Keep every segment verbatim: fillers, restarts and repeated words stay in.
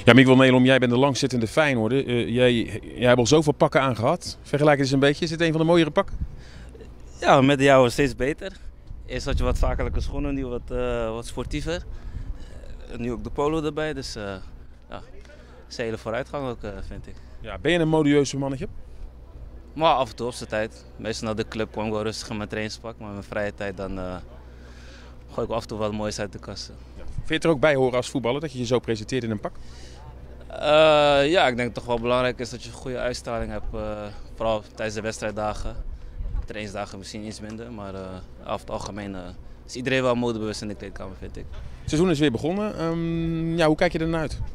Ja, Miguel Nelom, jij bent de langzittende Feyenoorder. Uh, jij, jij hebt al zoveel pakken aangehad. Vergelijk het eens een beetje. Is dit een van de mooiere pakken? Ja, met de jouwe steeds beter. Eerst had je wat zakelijke schoenen, nu wat, uh, wat sportiever. Uh, nu ook de polo erbij, dus uh, ja, is een hele vooruitgang ook, uh, vind ik. Ja, ben je een modieuze mannetje? Maar af en toe op zijn tijd. Meestal naar de club kwam ik wel rustig in mijn trainingspak, maar in mijn vrije tijd dan uh, gooi ik af en toe wat moois uit de kast. Ja. Vind je het er ook bij horen als voetballer dat je je zo presenteert in een pak? Uh, ja, ik denk dat het toch wel belangrijk is dat je een goede uitstraling hebt, uh, vooral tijdens de wedstrijddagen. Trainingsdagen misschien iets minder, maar uh, over het algemeen uh, is iedereen wel modebewust in de kleedkamer, vind ik. Het seizoen is weer begonnen. Um, ja, hoe kijk je er naar uit?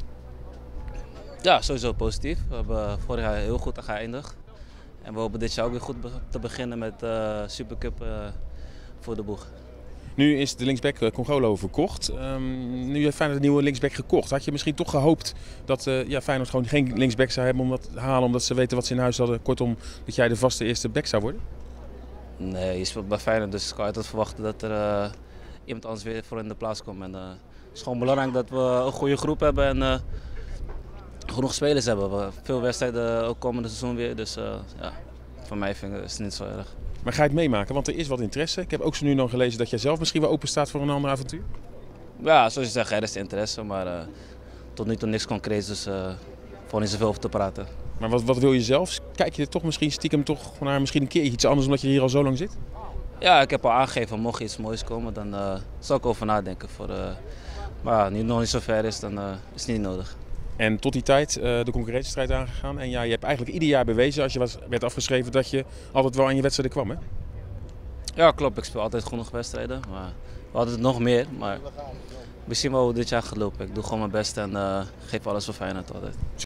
Ja, sowieso positief. We hebben vorig jaar heel goed geëindigd. En we hopen dit jaar ook weer goed te beginnen met de uh, Supercup uh, voor de boeg. Nu is de linksback uh, Congolo verkocht. Um, nu heeft Feyenoord een nieuwe linksback gekocht. Had je misschien toch gehoopt dat uh, ja, Feyenoord gewoon geen linksback zou hebben om dat te halen, omdat ze weten wat ze in huis hadden? Kortom, dat jij de vaste eerste back zou worden? Nee, je speelt bij Feyenoord, dus ik kan altijd verwachten dat er uh, iemand anders weer voor in de plaats komt. En, uh, het is gewoon belangrijk dat we een goede groep hebben en uh, genoeg spelers hebben. We veel wedstrijden ook komende seizoen weer, dus uh, ja, voor mij vind ik, is het niet zo erg. Maar ga je het meemaken? Want er is wat interesse. Ik heb ook zo nu nog gelezen dat jij zelf misschien wel open staat voor een ander avontuur. Ja, zoals je zegt, er is interesse, maar uh, tot nu toe niks concreets, dus uh, voor niet zoveel over te praten. Maar wat, wat wil je zelf? Kijk je er toch misschien stiekem toch naar misschien een keer iets anders omdat je hier al zo lang zit? Ja, ik heb al aangegeven, mocht iets moois komen, dan uh, zal ik over nadenken. Voor, uh, maar ja, nu het nog niet zo ver is, dan uh, is het niet nodig. En tot die tijd uh, de concurrentiestrijd aangegaan. En ja, je hebt eigenlijk ieder jaar bewezen, als je was, werd afgeschreven, dat je altijd wel aan je wedstrijden kwam, hè? Ja, klopt. Ik speel altijd genoeg wedstrijden. Maar we hadden het nog meer, maar we zien wel hoe dit jaar gaat lopen. Ik doe gewoon mijn best en uh, geef alles voor Feyenoord altijd.